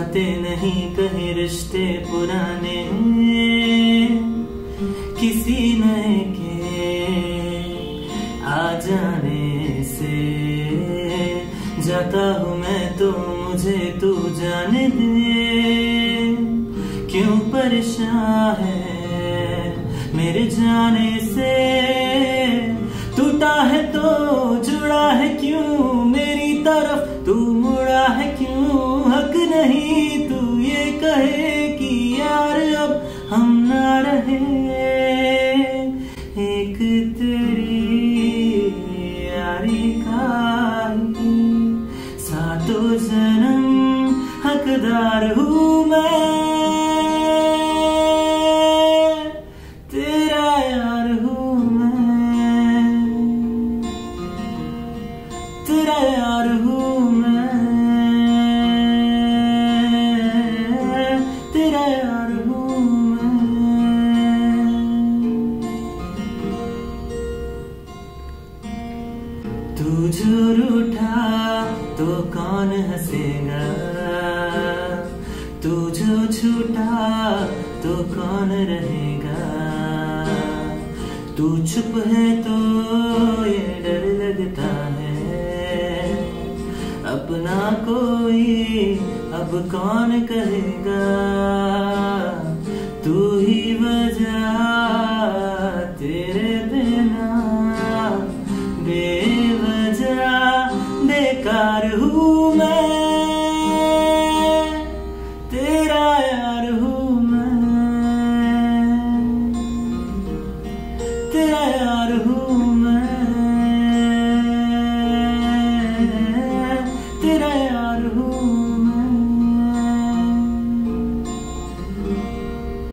जाते नहीं कहीं रिश्ते पुराने, किसी नए के आ जाने से जाता हूँ मैं तो मुझे तू जाने दे। क्यों परेशान है मेरे जाने से, टूटा है तो जुड़ा है क्यों मेरी तरफ तू मुड़ा है क्यों। हक नहीं तू ये कहे कि यार अब हम ना रहे, एक तेरी यारी का ही सातों जन्म हकदार हूँ मैं। तेरा यार हूँ मैं, तेरा यार हूँ मैं, तेरा यार हूँ मैं। तू जो रूठा तो कौन हंसेगा, तू जो छूटा तो कौन रहेगा। तू चुप है तो ये डर लगता है, अपना कोई अब कौन कहेगा। तू ही वजह तेरे बिना बेवजह बेकार हूँ।